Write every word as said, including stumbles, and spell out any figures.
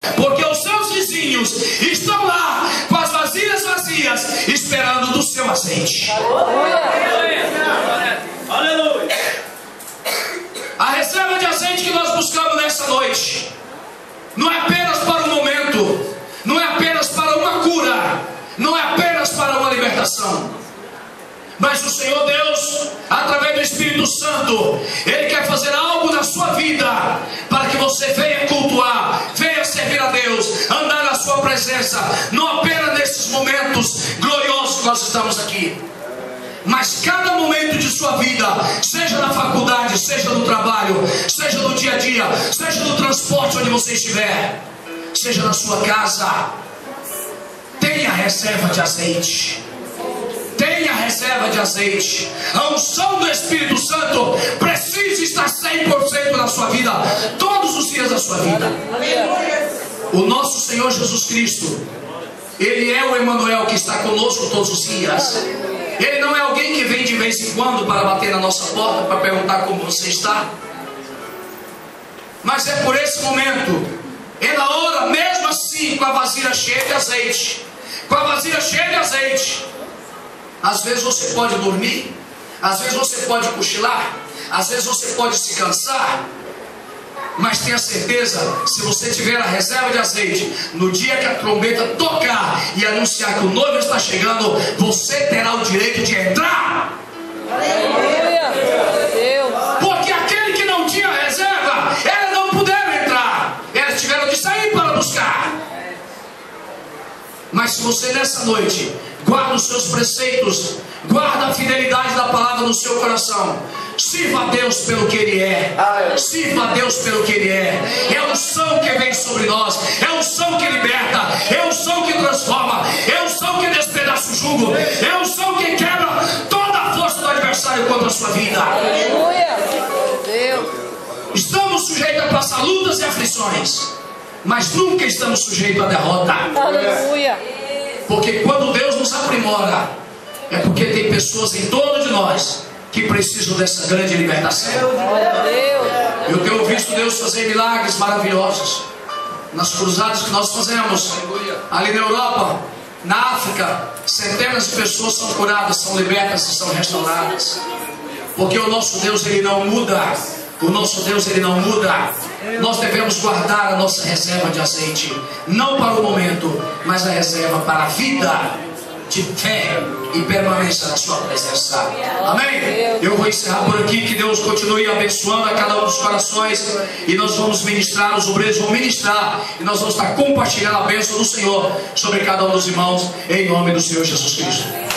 porque os seus vizinhos estão lá com as vasilhas vazias, esperando do seu azeite. Aleluia. A reserva de azeite que nós buscamos nessa noite não é apenas para um momento, não é apenas para uma cura, não é apenas para uma libertação, mas o Senhor Deus, através do Espírito Santo, Ele quer fazer algo na sua vida, para que você venha cultuar, venha servir a Deus, andar na sua presença, não apenas nesses momentos gloriosos que nós estamos aqui, mas cada momento de sua vida, seja na faculdade, seja no trabalho, seja no dia a dia, seja no transporte onde você estiver, seja na sua casa, tenha reserva de azeite. Tenha reserva de azeite. A unção do Espírito Santo precisa estar cem por cento na sua vida, todos os dias da sua vida. O nosso Senhor Jesus Cristo, Ele é o Emanuel que está conosco todos os dias. Ele não é alguém que vem de vez em quando para bater na nossa porta, para perguntar como você está. Mas é por esse momento, é na hora, mesmo assim, com a vasilha cheia de azeite, com a vasilha cheia de azeite. Às vezes você pode dormir, às vezes você pode cochilar, às vezes você pode se cansar, mas tenha certeza, se você tiver a reserva de azeite, no dia que a trombeta tocar e anunciar que o noivo está chegando, você terá o direito de entrar. Porque aquele que não tinha reserva, eles não puderam entrar, eles tiveram de sair para buscar. Mas se você nessa noite guarda os seus preceitos, guarda a fidelidade da palavra no seu coração, sirva a Deus pelo que Ele é, sirva a Deus pelo que Ele é. É a unção que vem sobre nós, é a unção que liberta, é a unção que transforma, é a unção que despedaça o jugo, é a unção que quebra toda a força do adversário contra a sua vida. Estamos sujeitos a passar lutas e aflições, mas nunca estamos sujeitos à derrota. Aleluia. Porque quando Deus nos aprimora, é porque tem pessoas em torno de nós que precisam dessa grande libertação. Eu tenho visto Deus fazer milagres maravilhosos nas cruzadas que nós fazemos ali na Europa, na África. Centenas de pessoas são curadas, são libertas e são restauradas, porque o nosso Deus, Ele não muda. O nosso Deus, Ele não muda. Nós devemos guardar a nossa reserva de azeite, não para o momento, mas a reserva para a vida de fé e permanência na sua presença. Amém? Eu vou encerrar por aqui. Que Deus continue abençoando a cada um dos corações, e nós vamos ministrar, os obreiros vão ministrar, e nós vamos estar compartilhando a bênção do Senhor sobre cada um dos irmãos, em nome do Senhor Jesus Cristo.